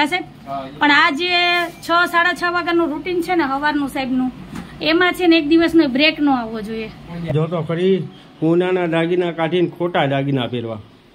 કા સાહેબ? પણ આ જે 6-6:30 વાગ્યાનું રૂટીન છે ને સવારનું સાહેબનું, એમાં છે ને એક દિવસનો બ્રેક ન આવવો જોઈએ. જો તો ખરી સોનાના દાગીના કાઢીને ખોટા દાગીના પહેરવા.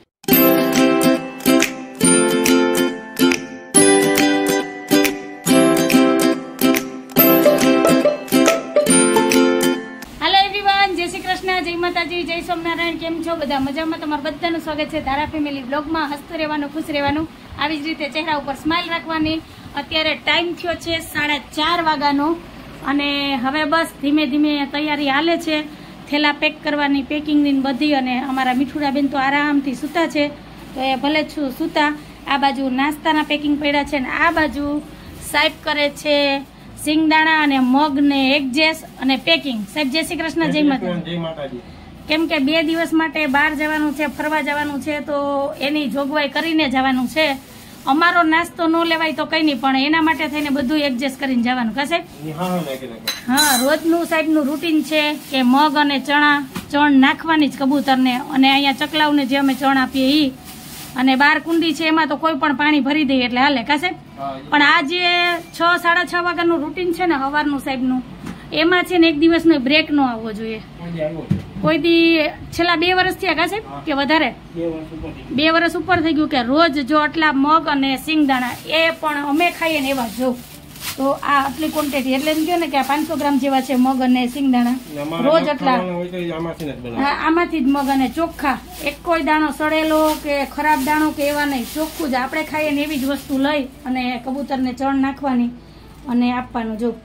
જય માતાજી, જય સ્વામિનારાયણ. કેમ છો બધા? મજામાં? તમારું બધાનું સ્વાગત છે ધારા ફેમિલી બ્લોગમાં. હસતું રહેવાનું, ખુશ રહેવાનું, આવી જ રીતે ચહેરા ઉપર સ્માઇલ રાખવાની. અત્યારે ટાઈમ થયો છે 4:30 વાગ્યાનો અને હવે બસ ધીમે ધીમે તૈયારી હાલે છે થેલા પેક કરવાની, પેકિંગની બધી. અને અમારા મીઠુડા બેન તો આરામથી સૂતા છે, તો એ ભલે છું સૂતા. આ બાજુ નાસ્તાના પેકિંગ પડ્યા છે ને આ બાજુ સાહેબ કરે છે સિંગદાણા અને મગ ને એડજસ્ટ અને પેકિંગ. સાહેબ જય શ્રી કૃષ્ણ, જય માતાજી. કેમ કે 2 દિવસ માટે બહાર જવાનું છે, ફરવા જવાનું છે, તો એની જોગવાઈ કરીને જવાનું છે. અમારો નાસ્તો ન લેવાય તો કઈ નહીં, પણ એના માટે થઈને બધું એડજસ્ટ કરીને જવાનું. કા સાહેબ? હા, રોજનું સાહેબનું રૂટીન છે કે મગ અને ચણ નાખવાની જ કબૂતરને, અને અહીંયા ચકલાઓને જે અમે ચણ આપીએ ઈ, અને બાર કુંડી છે એમાં તો કોઈ પણ પાણી ભરી દઈએ એટલે હાલે. કા સાહેબ? પણ આ જે 6-6:30 વાગ્યાનું રૂટીન છે ને સવારનું સાહેબનું, એમાં છે ને એક દિવસનો બ્રેક ન આવવો જોઈએ. કોઈ દી છેલ્લા 2 વર્ષ થયા કા સાહેબ કે વધારે? 2 વર્ષ ઉપર થઈ ગયું કે રોજ જો આટલા મગ અને સિંગદાણા એ પણ અમે ખાઈએ ને એવા જો, તો આ આટલી ક્વોન્ટિટી એટલે એમ કહ્યું ને કે 500 ગ્રામ જેવા છે મગ અને સિંગદાણા રોજ. આટલા આમાંથી જ મગ અને ચોખ્ખા, એક કોઈ દાણો સડેલો કે ખરાબ દાણો કે એવા નહીં, ચોખ્ખું જ આપણે ખાઈએ ને એવી જ વસ્તુ લઈ અને કબૂતરને ચણ નાખવાની અને આપવાનું. જો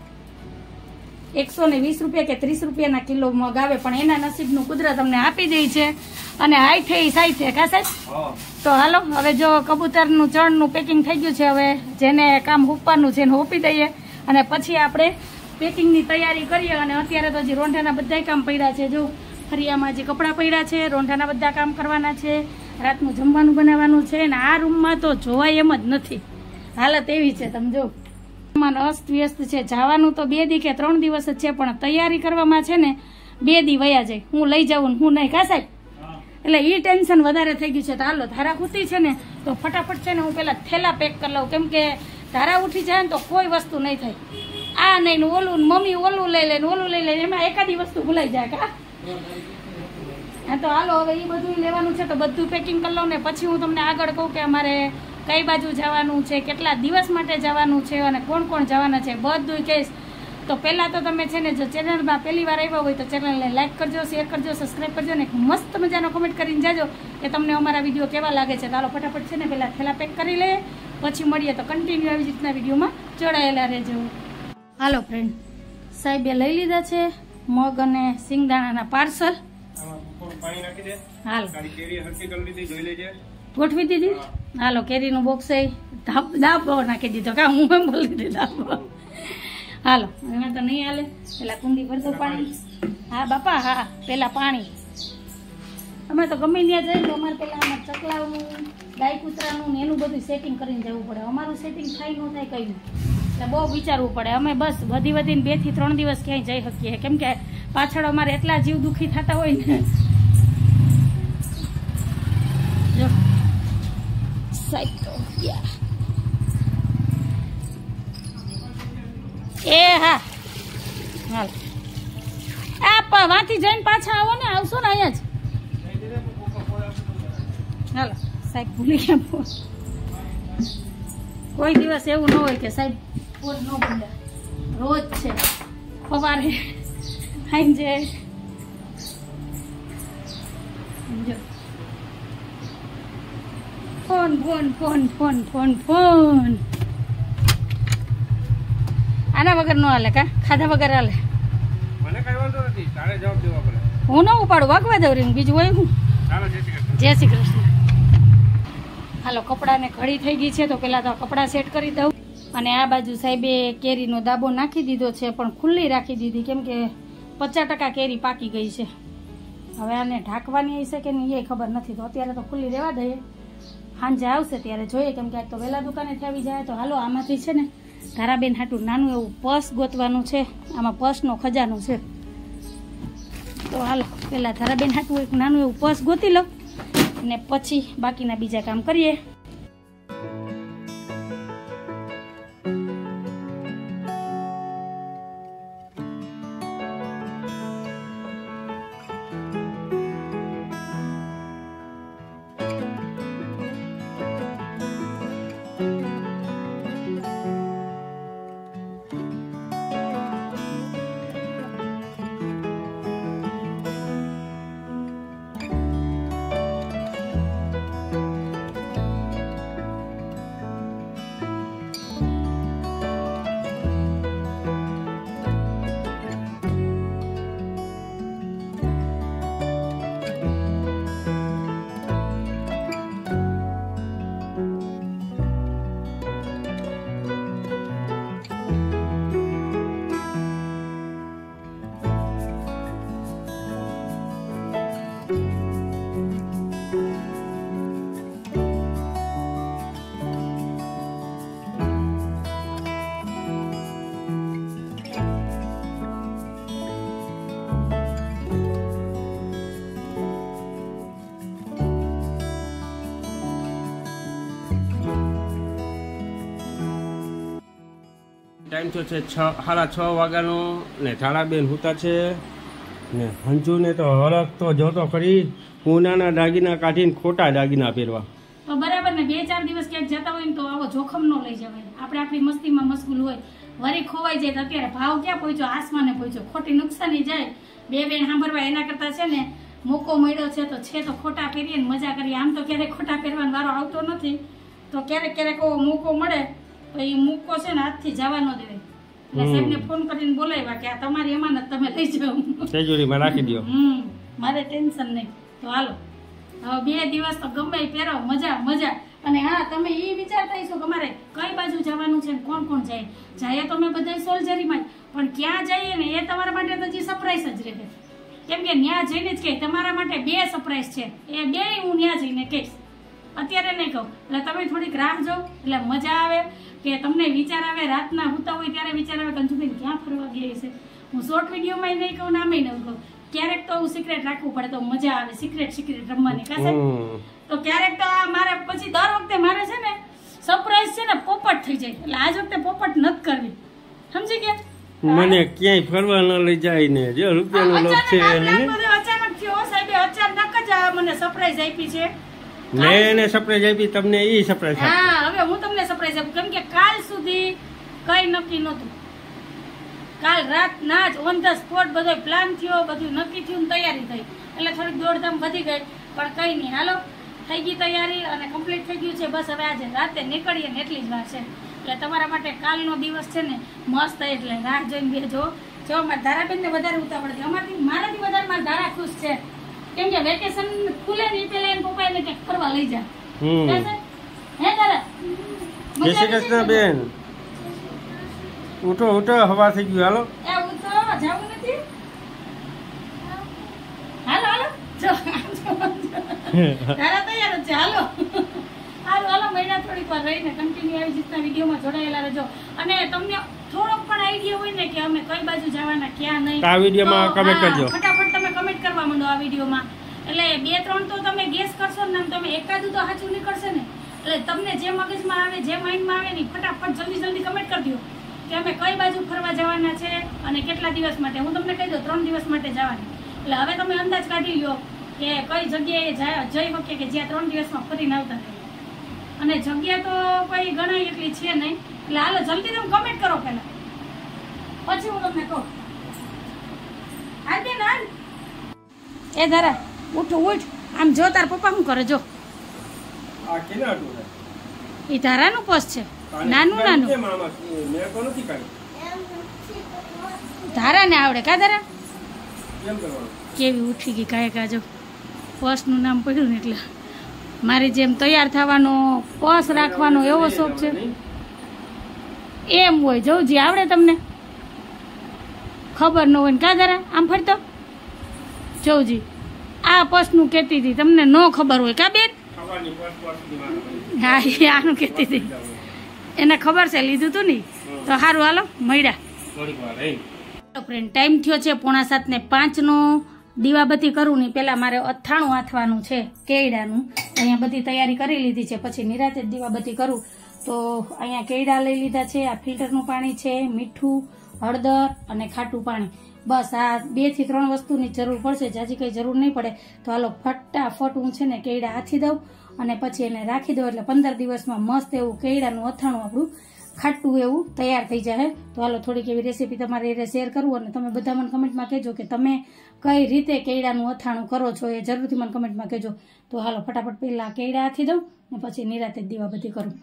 120 રૂપિયા કે 30 રૂપિયાના કિલો મગ આવે, પણ એના નસીબનું કુદરત અમને આપી દે છે. અને હાઈ થઈ સાઈ છે. કા સાહેબ? તો હાલો હવે જો કબૂતરનું ચણનું પેકિંગ થઈ ગયું છે, હવે જેને કામ હોપવાનું છે એને હોપી દઈએ અને પછી આપણે પેકિંગની તૈયારી કરીએ. અને અત્યારે તો હજી રોંઢાના બધા કામ પડ્યા છે. જો ફરિયામાં જે કપડાં પડ્યા છે, રોંઢાના બધા કામ કરવાના છે, રાતનું જમવાનું બનાવવાનું છે. અને આ રૂમમાં તો જોવાય એમ જ નથી, હાલત એવી છે. તમે જો અસ્ત વ્યસ્ત છે. જવાનું તો 2 દી કે 3 દિવસ જ છે, પણ તૈયારી કરવામાં છે ને 2 દી વયા જાય. હું લઈ જાઉં હું નહીં. કા સાહેબ? એટલે એ ટેન્શન વધારે થઈ ગયું છે. તો હાલો ધારા ખૂતી છે ને તો ફટાફટ છે ને હું પેલા થેલા પેક કરી લઉં, કેમ કે ધારા ઉઠી જાય ને તો કોઈ વસ્તુ નહીં થાય. આ નહીં ઓલું, મમ્મી ઓલું લઈ લે ઓલું લઈ લે, એમાં એકાદી વસ્તુ ભૂલાઈ જાય. કા? હા, તો હાલો હવે એ બધું લેવાનું છે, તો બધું પેકિંગ કરી લઉં ને પછી હું તમને આગળ કહું કે અમારે કઈ બાજુ જવાનું છે, કેટલા દિવસ માટે જવાનું છે અને કોણ કોણ જવાના છે બધું કહીશ. તો પહેલાં તો તમે છે ને જો ચેનલમાં પહેલી વાર આવ્યા હોય તો ચેનલને લાઈક કરજો, શેર કરજો, સબસ્ક્રાઈબ કરજો ને મસ્ત મજાનો કમેન્ટ કરીને જાજો કે તમને અમારા વિડીયો કેવા લાગે છે. ચાલો ફટાફટ છે ને પહેલાં થેલા પેક કરી લઈએ, પછી મળીએ. તો કન્ટિન્યુ આવી રીતના વિડીયોમાં જોડાયેલા રહેજો. હાલો ફ્રેન્ડ, સાહેબે લઈ લીધા છે મગ અને સિંગદાણાના પાર્સલ. હાલ ગોઠવી દીધી. હાલો કેરીનું બોક્સ દાબો નાખી દીધો. કા હું એમ બોલી દીધી દાબો. હાલો એમાં તો નહીં હાલે, પેલા કુંડી ભરતો પાણી. હા બાપા, હા પેલા પાણી. અમે તો ગમે ત્યાં જઈએ તો અમારે પેલા અમારે ચકલાનું, ગાય કૂતરાનું ને એનું બધું સેટિંગ કરીને જવું પડે. અમારું સેટિંગ થાય ન થાય કઈ નહીં, એટલે બહુ વિચારવું પડે. અમે બસ વધીને 2 થી 3 દિવસ ક્યાંય જઈ શકીએ, કેમ કે પાછળ અમારે એટલા જીવ દુખી થતા હોય ને. જો સાઈડ તો એ હા હાલ આપ વાંથી જઈને પાછા આવો ને, આવશો ને અહીંયા જ. હાલો સાહેબ ભૂલી ગયા. કોઈ દિવસ એવું ન હોય કે સાહેબ પોત ન ભૂલે, રોજ છે. સવારે સાંજે phone phone phone phone phone phone. આના વગર નો હાલે. કા ખાધા વગર હાલે? મને કઈ વાંધો નથી, તારે જવાબ દેવા પડે. હું ન ઉપાડું, વાગવા દઉં રીંગ, બીજું હોય હું. જય શ્રી કૃષ્ણ. હાલો કપડાને ઘડી થઈ ગઈ છે, તો પેલા તો કપડા સેટ કરી દઉં. અને આ બાજુ સાહેબે કેરીનો દાબો નાખી દીધો છે, પણ ખુલ્લી રાખી દીધી, કેમ કે 50% કેરી પાકી ગઈ છે. હવે આને ઢાંકવાની હશે કે નહીં એ ખબર નથી, તો અત્યારે તો ખુલ્લી રહેવા દઈએ. સાંજે આવશે ત્યારે જોઈએ, કેમ કે આજ તો વહેલા દુકાનેથી આવી જાય. તો હાલો આમાંથી છે ને ધારાબેન હાટું નાનું એવું પર્સ ગોતવાનું છે. આમાં પર્સનો ખજાનો છે. તો હાલો પેલા ધારાબેન હાટું એક નાનું એવું પર્સ ગોતી લો, અને પછી બાકીના બીજા કામ કરીએ. ટાઈમ થયો છે 6:30 વાગ્યાનો ને ધારાબેન હુતા છે ને હંજુને તો હરખ તો જોતો ખરી ઉનાના દાગીના કાઢીને ખોટા દાગીના પહેરવા. તો બરાબર ને 2-4 દિવસ ક્યાંક જતા હોય ને તો આવો જોખમ ન લઈ જવાય. આપણે આપણી મસ્તીમાં મશગુલ હોય, વરી ખોવાઈ જાય તો અત્યારે ભાવ ક્યાં પહોંચ્યો, આસમાને પહોંચ્યો, ખોટી નુકસાની જાય. બે સાંભળવા એના કરતા છે ને મોકો મળ્યો છે તો ખોટા પહેરીએ ને મજા કરીએ. આમ તો ક્યારેક ખોટા પહેરવાનો વારો આવતો નથી, તો ક્યારેક મોકો મળે તો એ મોકો છે ને હાથથી જવા ન દેવાય. એટલે સાહેબને ફોન કરીને બોલાવ્યા કે આ તમારી અમાનત તમે લઈ જાઓ, તિજોરીમાં રાખી દો. મારે ટેન્શન નહીં. તો હાલો હવે 2 દિવસ તો ગમે પહેરો, મજા. અને હા, તમે એ વિચારતા હશો કે અમારે કઈ બાજુ જવાનું છે, કોણ જાય તો અમે બધા સોલ્જરીમાં, પણ ક્યાં જઈએ ને એ તમારા માટે તો હજી સરપ્રાઈઝ જ રહે. કેમ કે ત્યાં જઈને જ કહે તમારા માટે 2 સરપ્રાઈઝ છે, એ 2 હું ત્યાં જઈને કહીશ, અત્યારે નહીં કહું. એટલે તમે થોડીક રાહ જો, એટલે મજા આવે કે તમને વિચાર આવે, રાતના હુતા હોય ત્યારે વિચાર આવે કંજુબેન ક્યાં ફરવા ગયા છે. હું શોર્ટ વિડીયોમાં નહીં કહું, નામે નહીં કહું. ક્યારેક તો સિક્રેટ રાખવું પડે તો મજા આવે, સિક્રેટ રમવાની કાસે. તો ક્યારેક તો મારે પછી દર વખતે મારે છે ને સરપ્રાઈઝ છે ને પોપટ થઈ જાય, એટલે આજ વખતે પોપટ નથી કરવી, સમજી ગયા? મને ક્યાંય ફરવા ન લઈ જાય ને, જો રૂપિયાનો લોભ છે અચાનક થયો સાહેબે, અચાનક જ મને સરપ્રાઈઝ આપી છે. મેં એને સરપ્રાઈઝ આપી, તમને ઈ સરપ્રાઈઝ આપી. હા, હવે હું તમને સરપ્રાઈઝ આપું, કેમ કે કાલ સુધી કઈ નક્કી નહોતું. કાલ રાત ના જ ઓન ધ સ્પોટ બધો પ્લાન થયો, બધું નક્કી થયું, તૈયારી થઈ, એટલે થોડીક દોડધામ વધી ગઈ. પણ કઈ નહીં, હાલો થઈ ગઈ તૈયારી અને કમ્પ્લીટ થઈ ગયું છે. બસ હવે આજે રાતે નીકળીએ ને એટલી જ વાર છે. એટલે તમારા માટે કાલનો દિવસ છે ને મસ્ત, એટલે રાહ જોઈને બેજો. જો મારા ધારાબેનને વધારે ઉતાવળ છે, મારાથી વધારે મારા ધારા ખુશ છે, કેમ કે વેકેશન ખુલે ને પેલા એને પપ્પા એને ક્યાંક ફરવા લઈ જા. હે ધારા, જય શ્રી કૃષ્ણ બેન, ઉઠો હવા થઈ ગયું. હાલો એ ઉઠો, જાવું નથી. હાલો જો ધારા તૈયાર છે. હાલો મહિના થોડીક વાર રહીને કન્ટિન્યુ આવી રીતના વિડીયોમાં જોડાયેલા રહેજો. અને તમને થોડોક પણ આઈડિયા હોય ને કે અમે કઈ બાજુ જવાના, ક્યાં નહીં, આ વિડીયોમાં કમેન્ટ કરજો. ફટાફટ તમે કમેન્ટ કરવા માંડો આ વિડીયોમાં. એટલે 2-3 તો તમે ગેસ કરશો ને, તમે એકાદું તો સાચું નીકળશે ને. એટલે તમને જે મગજમાં આવે, જે માઇન્ડમાં આવે ને ફટાફટ જલ્દી કમેન્ટ કરી દો કે અમે કઈ બાજુ ફરવા જવાના છે અને કેટલા દિવસ માટે. હું તમને કહી દઉં 3 દિવસ માટે જવાની. એટલે હવે તમે અંદાજ કાઢી લો કે કઈ જગ્યાએ જઈ શકીએ કે જ્યાં 3 દિવસમાં ફરીને આવતા થાય. અને જગ્યા તો કઈ ગણાય એટલી છે નહીં. એટલે હાલો જલ્દી તમે કમેન્ટ કરો પેલા, પછી હું તમને કહું. આજે ના એ ધારા ઉઠ, આમ જો તાર પપ્પા શું કરે જો. આ કેના હતું? એ ધારાનું પર્સ છે, નાનું. ધારા ને આવડે કા ધારા? કેવી ઉઠી ગઈ કાંઈ જો પર્સનું નામ પડ્યું ને એટલે. મારી જેમ તૈયાર થવાનો, પર્સ રાખવાનો એવો શોખ છે. એમ હોય જવજી, આવડે તમને? ખબર ન હોય ને કા ધારા? આમ ફરતો જવજી, આ પર્સનું કહેતી હતી, તમને ન ખબર હોય કા બેન? હા, એ આનું કહેતી હતી, એને ખબર છે, લીધું તું નહીં તો સારું. હાલો મળ્યા ફ્રેન્ડ. ટાઈમ થયો છે 4:45 દીવાબત્તી કરું ને પેલા મારે અથાણું આથવાનું છે કેળાનું. અહીંયા બધી તૈયારી કરી લીધી છે, પછી નિરાતે જ દીવાબત્તી કરું. તો અહીંયા કેળા લઈ લીધા છે, આ ફિલ્ટરનું પાણી છે, મીઠું, હળદર અને ખાટું પાણી. બસ આ 2 થી 3 વસ્તુની જરૂર પડશે, જાજી કઈ જરૂર નહીં પડે. તો હાલો ફટાફટ હું છે ને કેળા આથી દઉં અને પછી એને રાખી દઉં, એટલે 15 દિવસમાં મસ્ત એવું કેળાનું અથાણું આપણું ખાટું એવું તૈયાર થઈ જાય. તો હાલો થોડીક એવી રેસીપી તમારે એ શેર કરું, અને તમે બધા મને કમેન્ટમાં કહેજો કે તમે કઈ રીતે કેળાનું અથાણું કરો છો, એ જરૂરથી મને કમેન્ટમાં કહેજો. તો હાલો ફટાફટ પહેલા કેળા આથી દઉં ને પછી નિરાતે જ દીવાબત્તી કરું.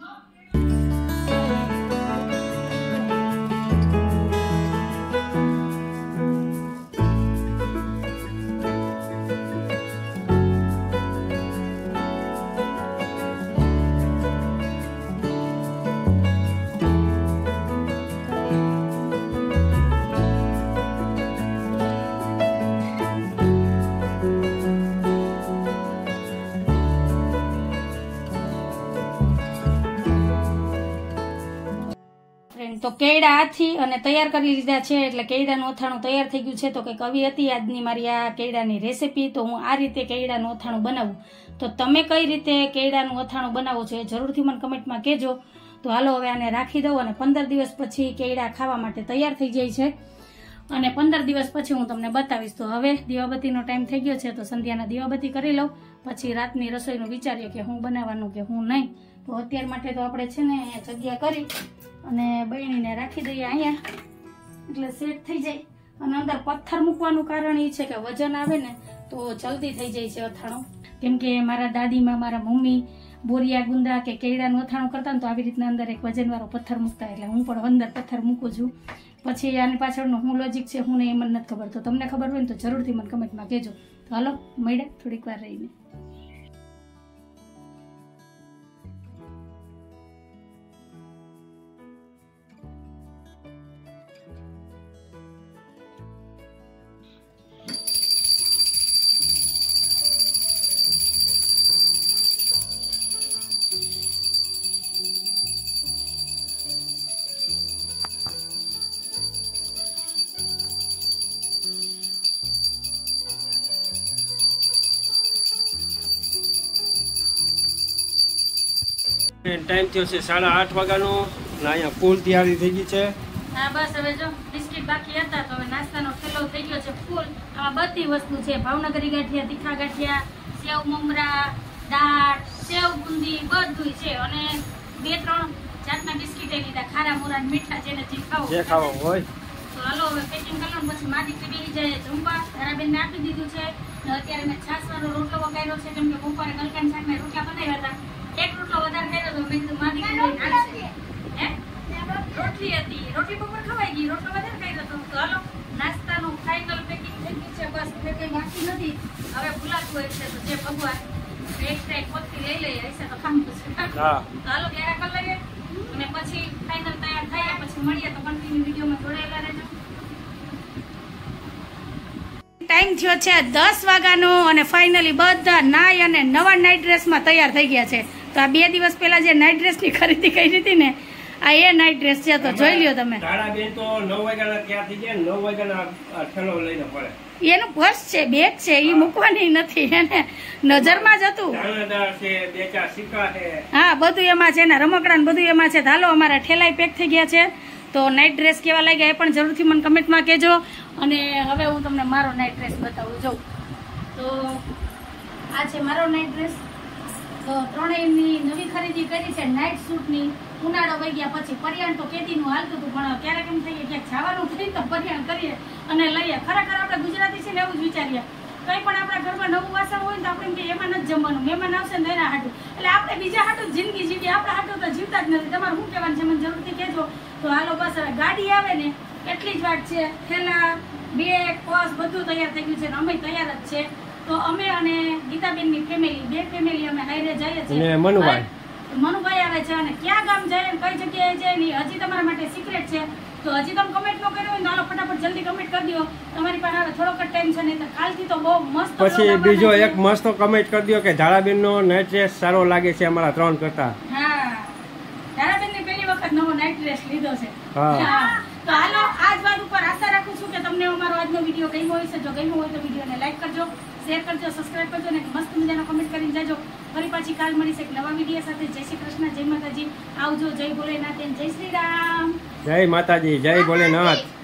તો કેળા આથી અને તૈયાર કરી લીધા છે, એટલે કેળાનું અથાણું તૈયાર થઈ ગયું છે. તો કંઈક આવી હતી આજની મારી આ કેળાની રેસીપી. તો હું આ રીતે કેળાનું અથાણું બનાવું. તો તમે કઈ રીતે કેળાનું અથાણું બનાવો છો એ જરૂરથી મને કમેન્ટમાં કહેજો. તો હાલો હવે આને રાખી દઉં અને 15 દિવસ પછી કેળા ખાવા માટે તૈયાર થઈ જાય છે અને 15 દિવસ પછી હું તમને બતાવીશ. તો હવે દીવાબત્તીનો ટાઈમ થઈ ગયો છે તો સંધ્યાના દીવાબત્તી કરી લઉં, પછી રાતની રસોઈનું વિચારીએ કે હું બનાવવાનું કે હું નહીં. તો અત્યાર માટે તો આપણે છે ને જગ્યા કરી અને બહેણીને રાખી દઈએ અહીંયા એટલે સેટ થઈ જાય. અને અંદર પથ્થર મૂકવાનું કારણ એ છે કે વજન આવે ને તો જલ્દી થઈ જાય છે અથાણું. કેમ કે મારા દાદીમાં મારા મમ્મી બોરિયા ગુંદા કે કેળાનું અથાણું કરતા ને તો આવી રીતના અંદર એક વજનવાળો પથ્થર મૂકતા, એટલે હું પણ અંદર પથ્થર મૂકું છું. પછી આની પાછળનો શું લોજિક છે હું ને એ મને નથી ખબર, તો તમને ખબર હોય ને તો જરૂરથી મને કમેન્ટમાં કહેજો. તો હાલો મળ્યા થોડીક વાર રહીને. ટાઈમ થયો છે 8:30 વાગ્યાનો ને અહીંયા ફૂલ તૈયારી થઈ ગઈ છે. હા બસ હવે જો બિસ્કિટ બાકી હતા તો હવે નાસ્તાનો થેલો થઈ ગયો છે ફૂલ. આમાં બધી વસ્તુ છે, ભાવનગરી ગાંઠિયા, તીખા ગાંઠિયા, સેવ મમરા, દાળ, સેવ બુંદી બધું છે અને 2-3 જાતના બિસ્કિટ લીધા, ખારા મોરા મીઠા જેને જે ખાવા હોય. તો હાલો હવે પેકિંગ કરી લો પછી મારી બેસી જાય જમવા. ધારાબેનને આપી દીધું છે. અત્યારે મેં છાસવાનો રોટલો વગાડ્યો છે કેમ કે બપોરે ગલકાન શાકના રોટલા બનાવ્યા હતા. એક રોટલો વધારે ખાઈ તો મેં કીધું મારી રોટલી હતી, રોટલી બપોર ખવાઈ ગઈ, રોટલો વધારે ખાઈ તો હાલો નાસ્તાનું ફાઇનલ પેકિંગ થઈ ગયું છે. બસ હવે કઈ બાકી નથી. હવે ભૂલાતું હોય છે તો જે ભગવાન એક સાઈડ પોતથી લઈ લઈએ હશે તો કામ થશે. હાલો ત્યારે કરી લઈએ અને પછી ફાઇનલ તૈયાર થાય પછી મળીએ. તો કન્ટિન્યુ વિડીયોમાં જોડાયેલા રહેજો. ટાઈમ થયો છે 10 વાગ્યાનો અને ફાઇનલી બધા નાઈ અને નવા નાઇટ ડ્રેસમાં તૈયાર થઈ ગયા છે. તો આ 2 દિવસ પહેલા જે નાઇટ ડ્રેસની ખરીદી કરી હતી ને આ એ નાઇટ ડ્રેસ છે, તો જોઈ લ્યો તમે. તારાબેન તો 9 વાગ્યાના તૈયાર થઈ ગયા, 9 વાગ્યાના થેલો લઈને પડે. એનું પર્સ છે, બેગ છે, એ મૂકવાની નથી, એને નજરમાં જ હતું. દાણાદાર છે, 2-4 સિક્કા છે, હા બધું એમાં છે ને રમકડા ને બધું એમાં છે. હાલો અમારા ઠેલાઈ પેક થઈ ગયા છે. તો નાઇટ ડ્રેસ કેવા લાગ્યા એ પણ જરૂરથી મને કમેન્ટમાં કહેજો. અને હવે હું તમને મારો નાઇટ ડ્રેસ બતાવું જાઉં. તો આ છે મારો નાઇટ ડ્રેસ. તો ત્રણેયની નવી ખરીદી કરી છે નાઇટ સૂટની. ઉનાળો વહી ગયા પછી પરિયાણ તો કેદીનું હાલતું હતું પણ ક્યારેક એમ થઈએ ક્યાંક જવાનું થઈ તો પરિયાણ કરીએ અને લઈએ. ખરેખર આપણે ગુજરાતી છે ને એવું જ વિચારીએ, કંઈ પણ આપણા ઘરમાં નવું વાસણ હોય ને તો આપણે એમ કે એમાં નથી જમવાનું, મહેમાન આવશે ને એના હાટું. એટલે આપણે બીજા હાટું જિંદગી જીવી, આપણા હાટું તો જીવતા જ નથી. તમારે શું કહેવાનું છે મને જરૂરથી કહેજો. તો હાલો બસ હવે ગાડી આવે ને એટલી જ વાત છે. થેલા, બેગ, પર્સ બધું તૈયાર થઈ ગયું છે ને અમે તૈયાર જ છે. તો અમે અને ગીતાબેનની ફેમિલી, 2 ફેમિલી અમે હાઈરે જઈએ છીએ. મનુભાઈ આવે છે અને ક્યાં ગામ જાય ને કઈ જગ્યાએ જાય ને હજી તમારા માટે સિક્રેટ છે. તો હજી તમે કમેન્ટ ન કર્યો હોય તો હાલો ફટાફટ જલ્દી કમેન્ટ કરી દો. તમારી પાસે હવે થોડોક જ ટાઈમ છે ને તો કાલથી તો બહુ મસ્ત. પછી બીજો એક મસ્ત કમેન્ટ કરી દો કે ધારાબેનનો નાઇટ ડ્રેસ સારો લાગે છે અમારા 3 કરતા. હા ધારાબેનની પહેલી વખત નવો નાઇટ ડ્રેસ લીધો છે. હા તો હાલો આજ વાત ઉપર આશા રાખું છું કે તમને અમારો આજનો વિડીયો ગમ્યો હશે. જો ગમ્યો હોય તો વિડીયોને લાઈક કરજો, શેર કરજો, સબસ્ક્રાઇબ કરજો અને મસ્ત મજાનો કમેન્ટ કરીને જાજો. ફરી પાછી કાલ મળીશ એક નવા વિડીયો સાથે. જય શ્રી કૃષ્ણ, જય માતાજી, આવજો, જય ભોલેનાથ, જય શ્રી રામ. જય માતાજી, જય ભોલેનાથ.